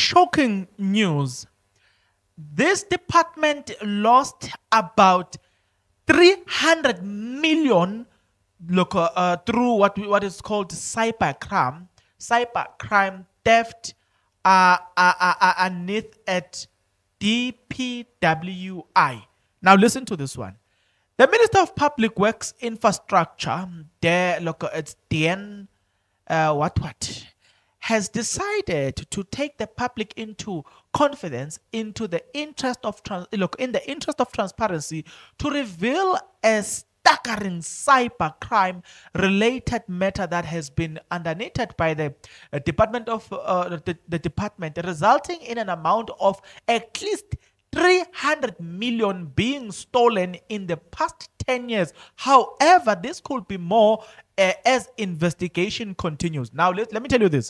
shocking news. This department lost about 300 million through what is called cybercrime theft underneath at DPWI. Now listen to this one. The Minister of Public Works Infrastructure, it's DN has decided to take the public into confidence into the interest of transparency to reveal a staggering cybercrime related matter that has been undertaken by the department of the department, resulting in an amount of at least 300 million being stolen in the past 10 years. However, this could be more as investigation continues. Now, let me tell you this.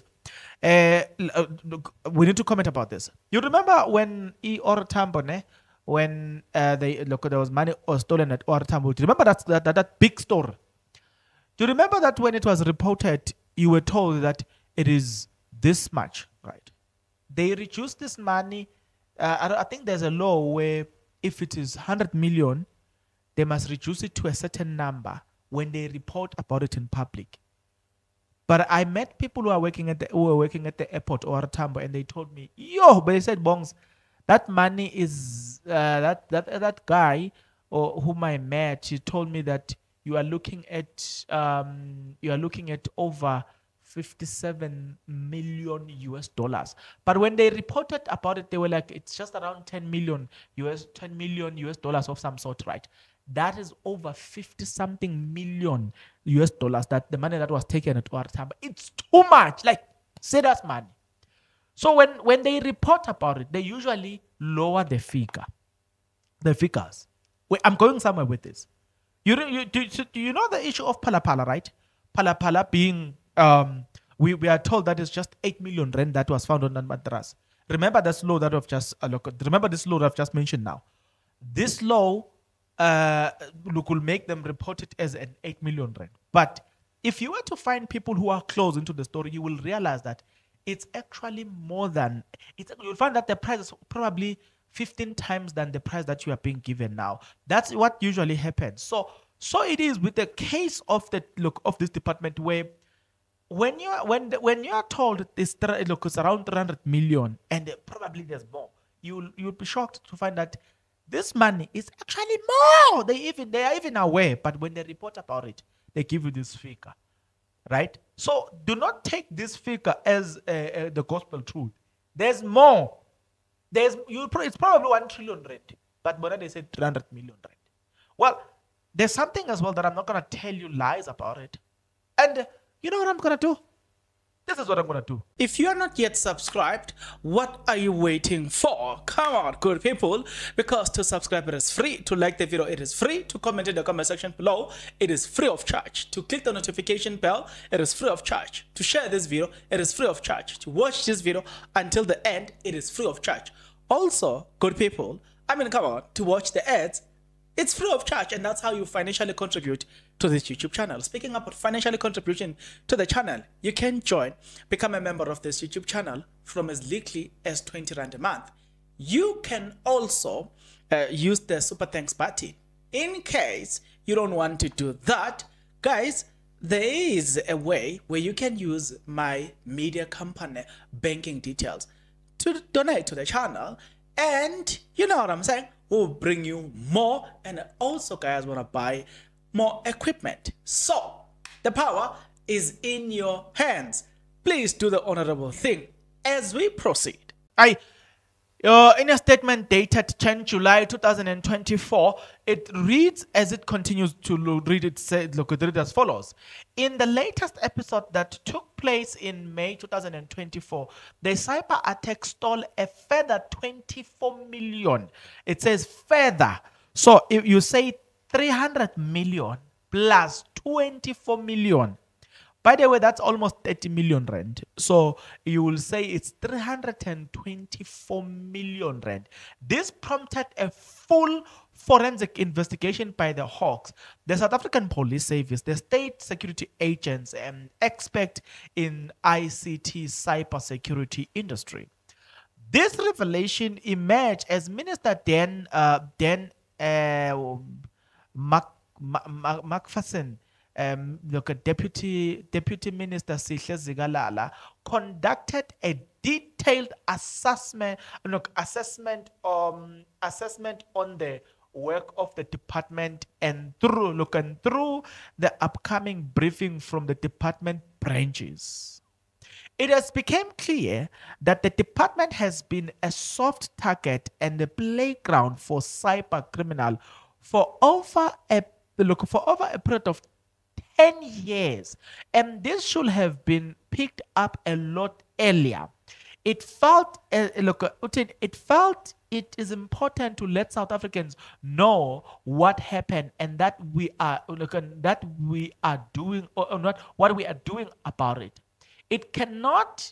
We need to comment about this. You remember when OR Tambo, when there was money stolen at OR Tambo? Do you remember that big story? Do you remember that when it was reported, you were told that it is this much, right? They reduced this money. I think there's a law where if it is 100 million, they must reduce it to a certain number when they report about it in public. But I met people who were working at the airport or Tambo, and they told me, but they said, Bongs, that money is that guy or whom I met. He told me that you are looking at over 57 million US dollars. But when they reported about it, they were like, it's just around 10 million US dollars of some sort, right? That is over 50 something million US dollars, that the money that was taken at Ouattara. It's too much, like serious money. So when they report about it, they usually lower the figures. Wait, I'm going somewhere with this. Do you know the issue of Phala, right? Phala being we are told that it's just 8 million rand that was found on that mattress. Remember this law that I've just mentioned now. This law will make them report it as an 8 million rand. But if you were to find people who are close into the story, you will realize that it's actually more than you'll find that the price is probably 15 times than the price that you are being given now. That's what usually happens. So it is with the case of this department, where when you are told it's around 300 million and probably there's more, you'll be shocked to find that this money is actually more. They are even aware, but when they report about it, they give you this figure, right? So do not take this figure as the gospel truth. There's more. It's probably 1 trillion rand, but when they said 300 million rand. Well, there's something as well that I'm not gonna tell you lies about it, and you know what I'm gonna do? This is what I'm going to do. If you are not yet subscribed, what are you waiting for? Come on, good people. Because to subscribe, it is free. To like the video, it is free. To comment in the comment section below, it is free of charge. To click the notification bell, it is free of charge. To share this video, it is free of charge. To watch this video until the end, it is free of charge. Also, good people, come on, to watch the ads, it's free of charge, and that's how you financially contribute to this YouTube channel. Speaking about financially contribution to the channel, you can become a member of this YouTube channel from as little as 20 Rand a month. You can also use the super thanks button. In case you don't want to do that, guys, there is a way where you can use my media company banking details to donate to the channel, and you know what I'm saying, will bring you more, and also guys want to buy more equipment. So the power is in your hands. Please do the honorable thing as we proceed. In a statement dated 10 July 2024, it reads as it continues to read. It read as follows. In the latest episode that took place in May 2024, the cyber attack stole a further 24 million. It says further. So if you say 300 million plus 24 million, by the way, that's almost 30 million rand. So you will say it's 324 million rand. This prompted a full forensic investigation by the Hawks, the South African Police Service, the state security agents, and experts in ICT cybersecurity industry. This revelation emerged as Minister Macpherson, look, a deputy minister Sihle Zikalala, conducted a detailed assessment on the work of the department, and through the upcoming briefing from the department branches. It has become clear that the department has been a soft target and a playground for cyber criminal for over a period of 10 years, and this should have been picked up a lot earlier. It felt it is important to let South Africans know what happened and that we are doing, or not what we are doing about it. It cannot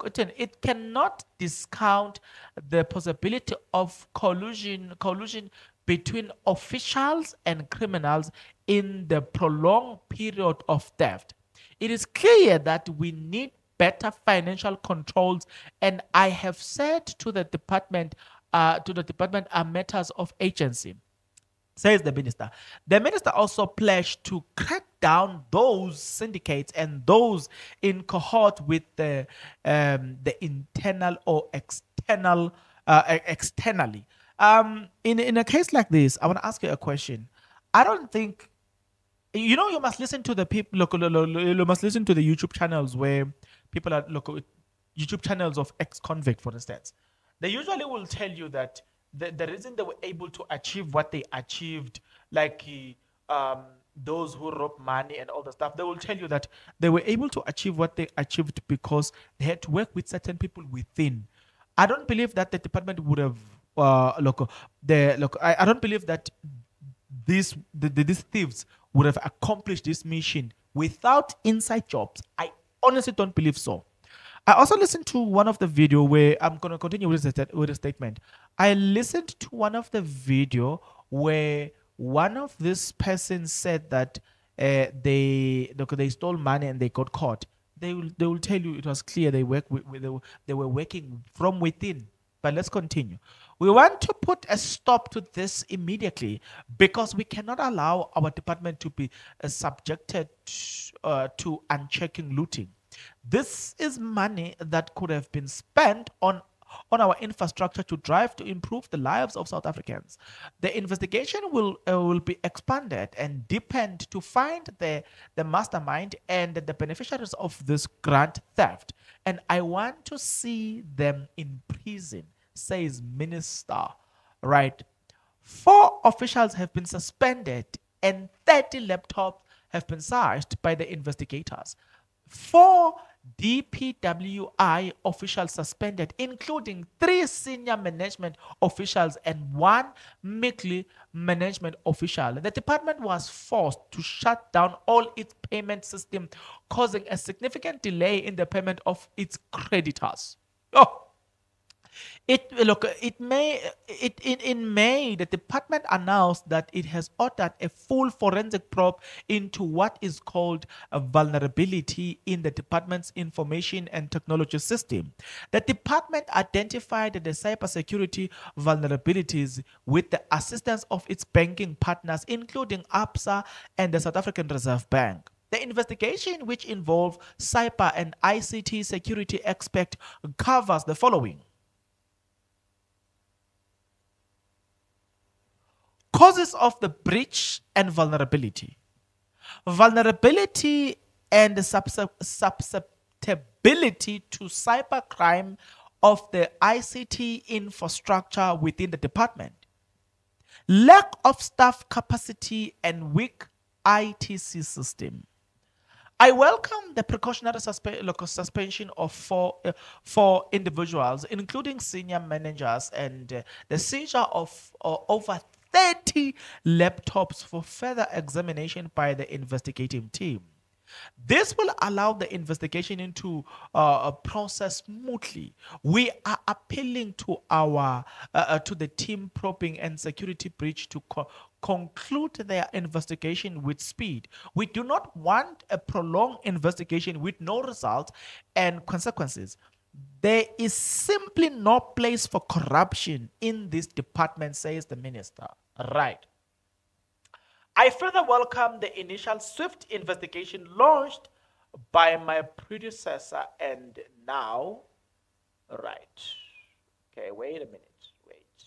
discount the possibility of collusion between officials and criminals in the prolonged period of theft. It is clear that we need better financial controls, and I have said to the department matters of agency. Says the minister. The minister also pledged to crack down those syndicates and those in cohort with the internal or externally. In a case like this, I want to ask you a question. I don't think you must listen to the people. You must listen to the YouTube channels where people are YouTube channels of ex-convict, for instance. They usually will tell you that the reason they were able to achieve what they achieved, like those who robbed money and all the stuff, they will tell you that they were able to achieve what they achieved because they had to work with certain people within. I don't believe that the department would have I don't believe that these thieves would have accomplished this mission without inside jobs. I honestly don't believe so. I also listened to one of the video where I'm going to continue with the statement. I listened to one of the video where one of these persons said that they stole money and they got caught. They will tell you it was clear they were working from within. But let's continue. We want to put a stop to this immediately because we cannot allow our department to be subjected to unchecking looting. This is money that could have been spent on our infrastructure to improve the lives of South Africans. The investigation will be expanded and deepened to find the mastermind and the beneficiaries of this grand theft. And I want to see them in prison, says Minister. Right. 4 officials have been suspended and 30 laptops have been seized by the investigators. 4 DPWI officials suspended, including 3 senior management officials and 1 middle management official. The department was forced to shut down all its payment system, causing a significant delay in the payment of its creditors. In May, the department announced that it has ordered a full forensic probe into what is called a vulnerability in the department's information and technology system. The department identified the cybersecurity vulnerabilities with the assistance of its banking partners, including Absa and the South African Reserve Bank. The investigation, which involved cyber and ICT security experts, covers the following: causes of the breach and vulnerability. Vulnerability and susceptibility to cybercrime of the ICT infrastructure within the department. Lack of staff capacity and weak ITC system. I welcome the precautionary suspension of four individuals, including senior managers, and the seizure of over 30 laptops for further examination by the investigating team. This will allow the investigation into process smoothly. We are appealing to the team probing and security breach to conclude their investigation with speed. We do not want a prolonged investigation with no result and consequences. There is simply no place for corruption in this department, says the minister. Right. I further welcome the initial swift investigation launched by my predecessor and now. Right. Okay, wait a minute. Wait.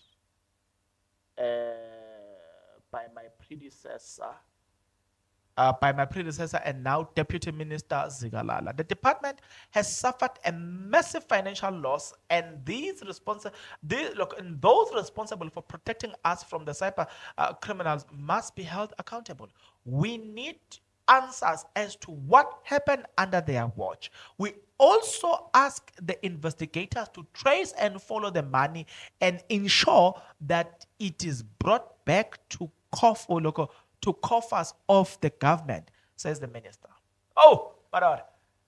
By my predecessor and now Deputy Minister Zikalala. The department has suffered a massive financial loss, and those responsible for protecting us from the cyber criminals must be held accountable. We need answers as to what happened under their watch. We also ask the investigators to trace and follow the money and ensure that it is brought back to coffers of the government, says the minister. Oh, my God.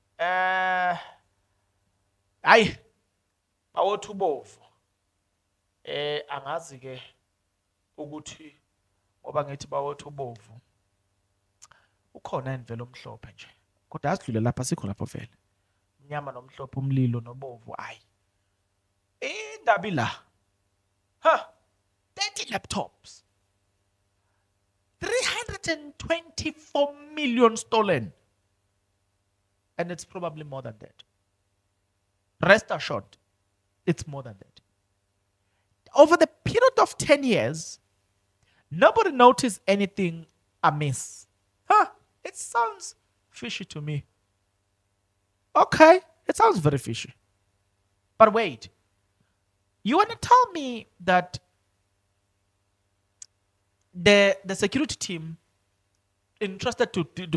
Bawethu bovu. Angazi ke ukuthi ngoba ngithi bawethu bovu. Ukhona imvelo omhlophe nje. Kodwa asidlule lapha sikho lapho vele. Mnyama nomhlophe umlilo nobovu ayi. Indabi la. 30 laptops. 324 million stolen. And it's probably more than that. Rest assured, it's more than that. Over the period of 10 years, nobody noticed anything amiss. It sounds fishy to me. Okay, it sounds very fishy. But wait, you want to tell me that the security team entrusted to do,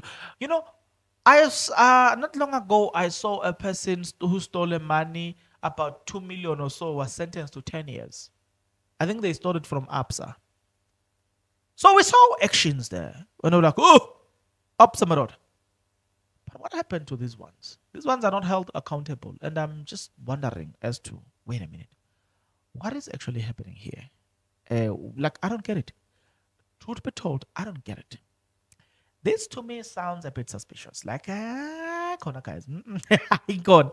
not long ago I saw a person who stole money, about 2 million or so, was sentenced to 10 years. I think they stole it from APSA. So we saw actions there when they were like, oh, APSA Marod. But what happened to these ones? These ones are not held accountable, and I'm just wondering as to, wait a minute, what is actually happening here? I don't get it. Truth be told, I don't get it. This to me sounds a bit suspicious. Like, Kona guys. Icon.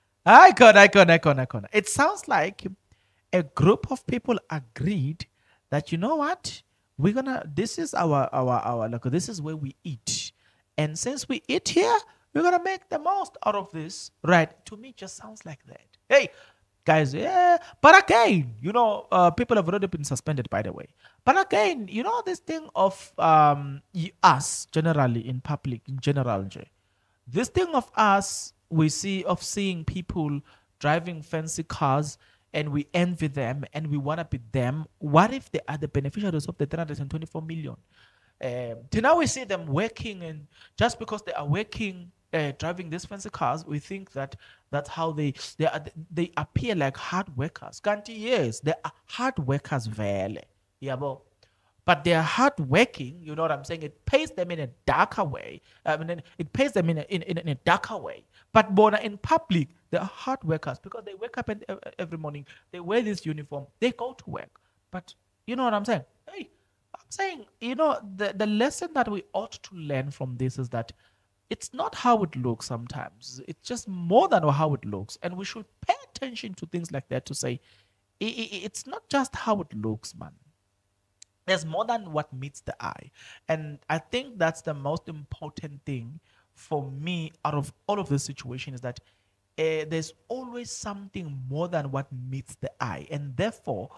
It sounds like a group of people agreed that, you know what? This is this is where we eat. And since we eat here, we're going to make the most out of this. Right. To me, it just sounds like that. Hey, guys, yeah. But again, people have already been suspended, by the way. But again, this thing of us generally in public, in general, this thing of us, we see of seeing people driving fancy cars and we envy them and we want to be them. What if they are the beneficiaries of the 324 million? Till now we see them working, and just because they are working, driving these fancy cars, we think that's how they appear like hard workers. Kanti, yes, they are hard workers, vele. But they are hard working. You know what I'm saying? It pays them in a darker way. It pays them in a darker way. But in public, they are hard workers because they wake up every morning. They wear this uniform. They go to work. But you know what I'm saying? Hey, I'm saying, the lesson that we ought to learn from this is that it's not how it looks sometimes. It's just more than how it looks. And we should pay attention to things like that to say, it's not just how it looks, man. There's more than what meets the eye. And I think that's the most important thing for me out of all of this situation is that there's always something more than what meets the eye. And therefore,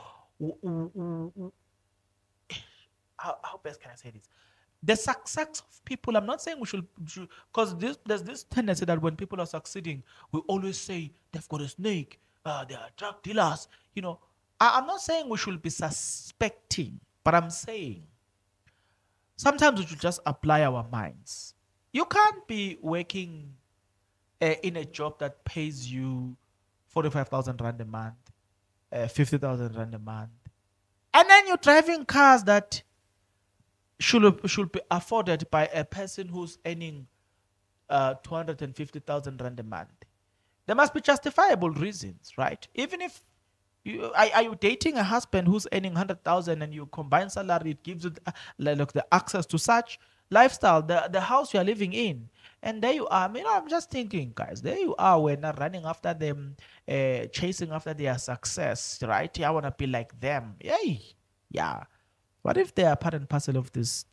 how best can I say this? The success of people, I'm not saying we should, because there's this tendency that when people are succeeding, we always say they've got a snake, they are drug dealers. I'm not saying we should be suspecting, but I'm saying sometimes we should just apply our minds. You can't be working in a job that pays you 45,000 Rand a month, 50,000 Rand a month, and then you're driving cars that should be afforded by a person who's earning 250,000 Rand a month. There must be justifiable reasons, right? Even if are you dating a husband who's earning 100,000 and you combine salary, it gives you the access to such lifestyle, the house you are living in, And there you are. I mean, I'm just thinking, guys, there you are. We're not running after them, chasing after their success, right? I want to be like them. Yay. Yeah. What if they are part and parcel of this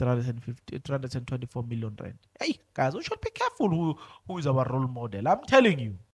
324 million rand? Hey, guys, we should be careful who is our role model. I'm telling you.